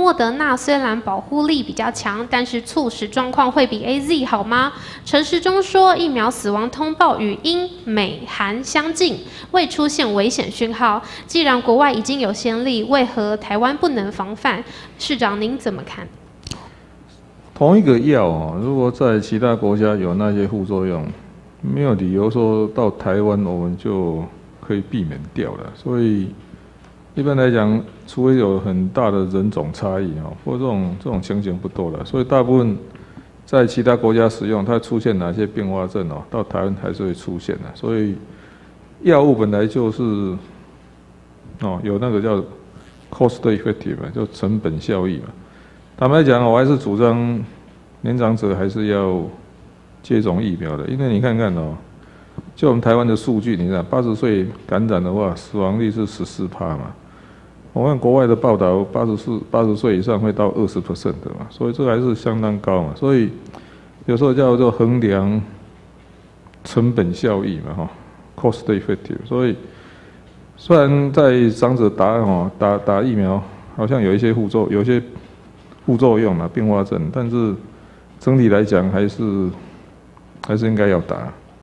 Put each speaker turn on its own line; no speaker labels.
莫德纳虽然保护力比较强，但是猝死状况会比 AZ 好吗？陈时中说，疫苗死亡通报与英、美、韩相近，未出现危险讯号。既然国外已经有先例，为何台湾不能防范？市长您怎么看？
同一个药哦，如果在其他国家有那些副作用，没有理由说到台湾我们就可以避免掉了。所以一般来讲，除非有很大的人种差异哦，或这种情形不多了。所以大部分在其他国家使用，它出现哪些并发症哦，到台湾还是会出现的。所以药物本来就是哦有那个叫 cost effective 嘛，就成本效益嘛。坦白讲，我还是主张年长者还是要接种疫苗的，因为你看看哦，就我们台湾的数据，你看80岁感染的话，死亡率是14%嘛。我看国外的报道，80岁以上会到20% 的嘛，所以这还是相当高嘛。所以有时候叫做衡量成本效益嘛，哈 ，cost effective。所以虽然在长者打疫苗，好像有一些副作用嘛，并发症，但是整体来讲还是应该要打。